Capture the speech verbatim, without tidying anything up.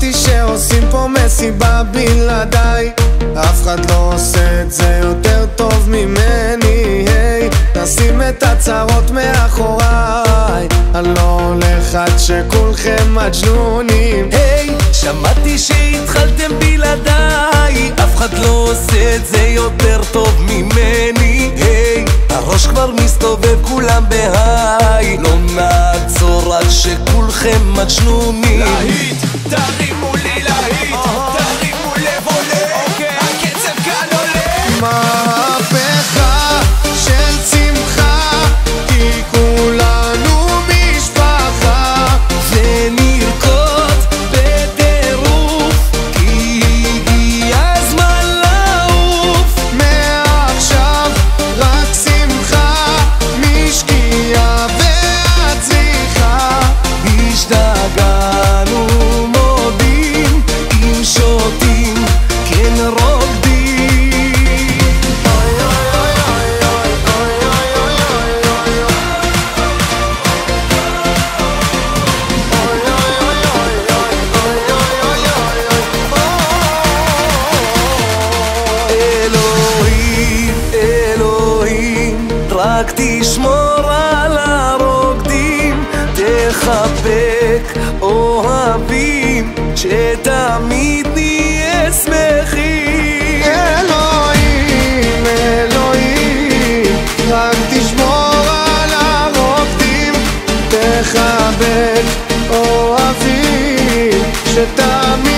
שמעתי שעושים פה מסיבה בלעדיי, אף אחד לא עושה את זה יותר טוב ממני. היי, נשים את הצרות מאחוריי, אני לא הולך עד שכולכם מג'נונים. היי, שמעתי שהתחלתם בלעדיי, אף אחד לא עושה את זה יותר טוב ממני. היי, הראש כבר מסתובב כולם בהיי, לא נעצור עד שכולכם מג'נונים. להיט, תרימו לי להיט, תרימו לב עולה, הקצב כאן עולה. מהפכה של שמחה, כי כולנו משפחה, ונרקוד בטירוף, כי הגיע הזמן לעוף. מעכשיו רק שמחה, משקיעה ועד צריכה. השתגענו מודים, אם שותים כן רוקדים. אוי אוי אוי אוי אוי אוי אלוהים, אלוהים, רק תשמור על הרוקדים, תחבק אוהבים, שתמיד נהיה שמחים. אלוהים, אלוהים, רק תשמור על הרוקדים, תחבק אוהבים, שתמיד